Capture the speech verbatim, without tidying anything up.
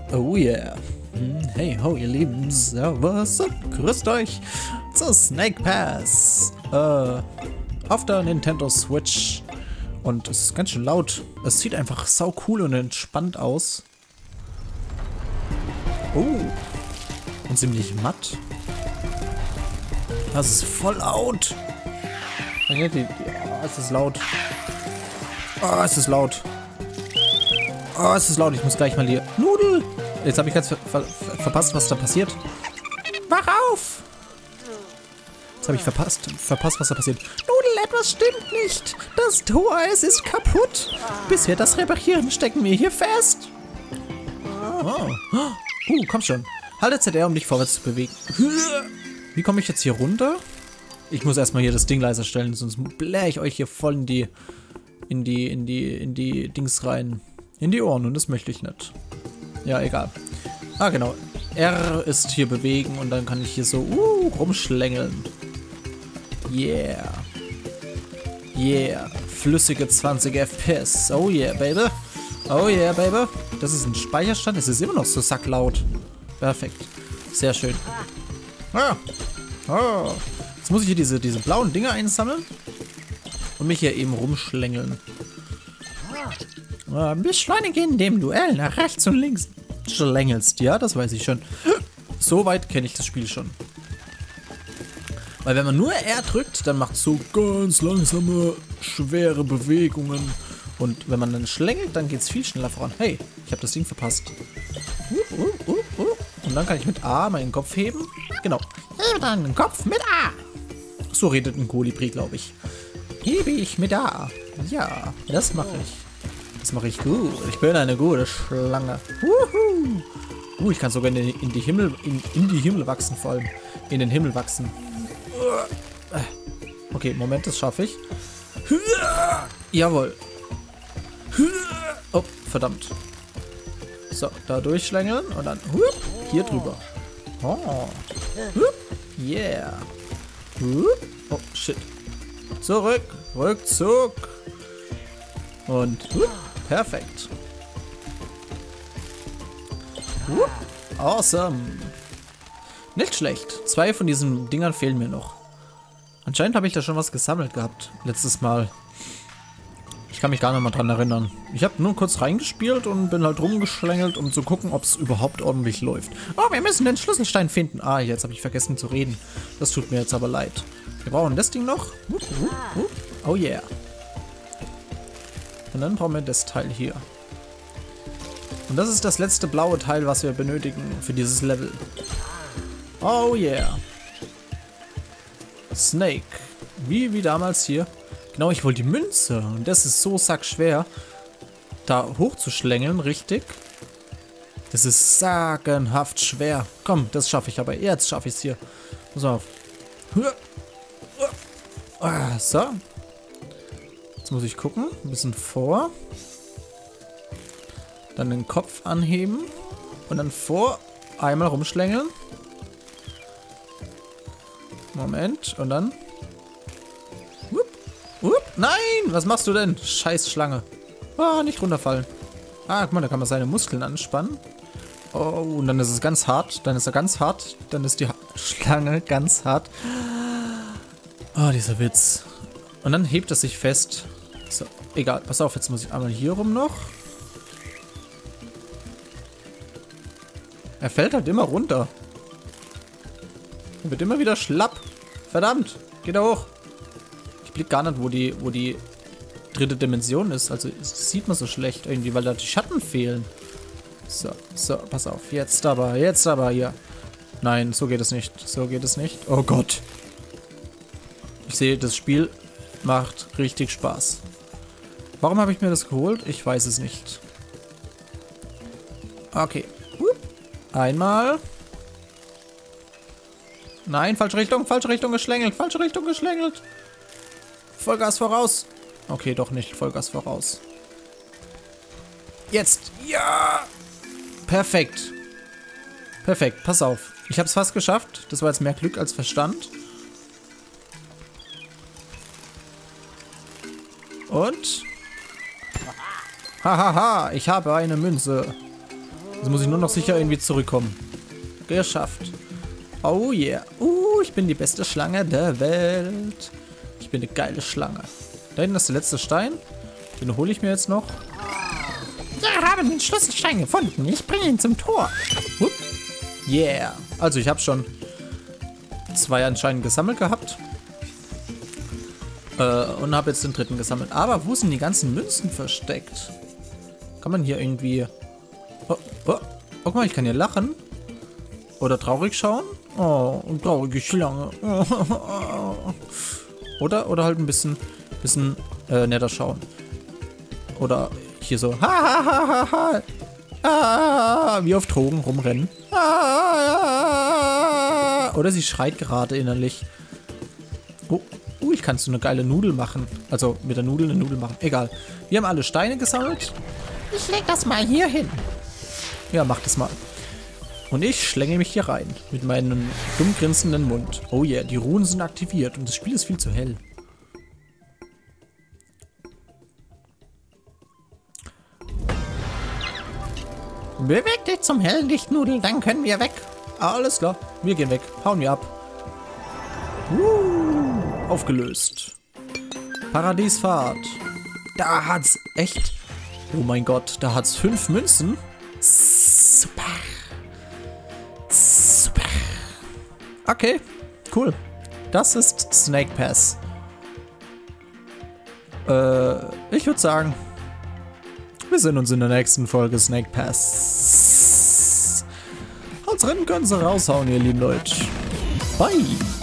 Oh yeah. Hey ho, ihr Lieben. Servus und grüßt euch zu Snake Pass. Äh, auf der Nintendo Switch. Und es ist ganz schön laut. Es sieht einfach sau cool und entspannt aus. Oh. Und ziemlich matt. Das ist voll laut. Die, die, oh, es ist laut. Oh, es ist laut. Oh, es ist laut. Ich muss gleich mal hier... Nudel! Jetzt habe ich ganz ver ver verpasst, was da passiert. Wach auf! Jetzt habe ich verpasst, verpasst, was da passiert. Nudel, etwas stimmt nicht. Das Tor, es ist kaputt. Bis wir das reparieren, stecken wir hier fest. Oh. Uh, komm schon. Halte Z R, um dich vorwärts zu bewegen. Wie komme ich jetzt hier runter? Ich muss erstmal hier das Ding leiser stellen, sonst blähe ich euch hier voll in die, in die, in die, in die Dings rein. In die Ohren und das möchte ich nicht. Ja, egal. Ah, genau. R ist hier bewegen und dann kann ich hier so uh, rumschlängeln. Yeah. Yeah. Flüssige zwanzig F P S. Oh yeah, baby. Oh yeah, baby. Das ist ein Speicherstand. Es ist immer noch so sacklaut. Perfekt. Sehr schön. Ah. Oh. Jetzt muss ich hier diese, diese blauen Dinger einsammeln und mich hier eben rumschlängeln. Äh, beschleunige in dem Duell nach rechts und links schlängelst. Ja, das weiß ich schon. So weit kenne ich das Spiel schon. Weil wenn man nur R drückt, dann macht es so ganz langsame, schwere Bewegungen. Und wenn man dann schlängelt, dann geht es viel schneller voran. Hey, ich habe das Ding verpasst. Uh, uh, uh, uh. Und dann kann ich mit A meinen Kopf heben. Genau. Hebe deinen Kopf mit A. So redet ein Kolibri, glaube ich. Hebe ich mit A. Ja, das mache ich. Das mache ich gut. Ich bin eine gute Schlange. Wuhu. Uh, ich kann sogar in die, in die Himmel, in, in die Himmel wachsen, vor allem. In den Himmel wachsen. Okay, Moment, das schaffe ich. Jawohl. Oh, verdammt. So, da durchschlängeln und dann hier drüber. Oh. Yeah. Oh, shit. Zurück. Rückzug. Und perfekt. Awesome. Nicht schlecht. Zwei von diesen Dingern fehlen mir noch. Anscheinend habe ich da schon was gesammelt gehabt. Letztes Mal. Ich kann mich gar nicht mal dran erinnern. Ich habe nur kurz reingespielt und bin halt rumgeschlängelt, um zu gucken, ob es überhaupt ordentlich läuft. Oh, wir müssen den Schlüsselstein finden. Ah, jetzt habe ich vergessen zu reden. Das tut mir jetzt aber leid. Wir brauchen das Ding noch. Oh yeah. Und dann brauchen wir das Teil hier. Und das ist das letzte blaue Teil, was wir benötigen für dieses Level. Oh yeah. Snake. Wie, wie damals hier. Genau, ich wollte die Münze. Und das ist so sackschwer, da hochzuschlängeln, richtig. Das ist sagenhaft schwer. Komm, das schaffe ich aber. Jetzt schaffe ich es hier. Pass auf. So. Jetzt muss ich gucken. Ein bisschen vor. Dann den Kopf anheben. Und dann vor. Einmal rumschlängeln. Moment. Und dann. Wupp, wupp. Nein! Was machst du denn? Scheiß Schlange. Ah, nicht runterfallen. Ah, guck mal, da kann man seine Muskeln anspannen. Oh, und dann ist es ganz hart. Dann ist er ganz hart. Dann ist die ha Schlange ganz hart. Oh, dieser Witz. Und dann hebt es sich fest. So, egal. Pass auf, jetzt muss ich einmal hier rum noch. Er fällt halt immer runter. Er wird immer wieder schlapp. Verdammt. Geht er hoch. Ich blick gar nicht, wo die, wo die dritte Dimension ist. Also das sieht man so schlecht irgendwie, weil da die Schatten fehlen. So, so, pass auf. Jetzt aber, jetzt aber hier. Nein, so geht es nicht. So geht es nicht. Oh Gott. Ich sehe, das Spiel macht richtig Spaß. Warum habe ich mir das geholt? Ich weiß es nicht. Okay. Einmal. Nein, falsche Richtung, falsche Richtung geschlängelt, falsche Richtung geschlängelt. Vollgas voraus. Okay, doch nicht. Vollgas voraus. Jetzt. Ja. Perfekt. Perfekt. Pass auf. Ich habe es fast geschafft. Das war jetzt mehr Glück als Verstand. Und? Hahaha, ich habe eine Münze. Jetzt muss ich nur noch sicher irgendwie zurückkommen. Geschafft. Oh yeah. Uh, ich bin die beste Schlange der Welt. Ich bin eine geile Schlange. Da hinten ist der letzte Stein. Den hole ich mir jetzt noch. Wir haben den Schlüsselstein gefunden. Ich bringe ihn zum Tor. Hup. Yeah. Also ich habe schon zwei anscheinend gesammelt gehabt. Äh, und habe jetzt den dritten gesammelt. Aber wo sind die ganzen Münzen versteckt? Kann man hier irgendwie... Oh, oh. Guck mal, ich kann hier lachen. Oder traurig schauen. Oh, eine traurige Schlange. Oder, oder halt ein bisschen, bisschen äh, netter schauen. Oder hier so. Ha, ha, ha, ha, ha. Ah, wie auf Drogen rumrennen. Ah, oder sie schreit gerade innerlich. Oh, uh, ich kann so eine geile Nudel machen. Also mit der Nudel eine Nudel machen. Egal. Wir haben alle Steine gesammelt. Ich leg das mal hier hin. Ja, mach das mal. Und ich schlänge mich hier rein. Mit meinem dumm grinsenden Mund. Oh yeah, die Runen sind aktiviert. Und das Spiel ist viel zu hell. Beweg dich zum hellen Lichtnudel, dann können wir weg. Alles klar, wir gehen weg. Hauen wir ab. Uh, aufgelöst. Paradiesfahrt. Da hat's echt... Oh mein Gott, da hat's fünf Münzen. Super. Super. Okay, cool. Das ist Snake Pass. Äh, ich würde sagen... Wir sehen uns in der nächsten Folge Snake Pass. Haut's rein, können Sie raushauen, ihr lieben Leute. Bye.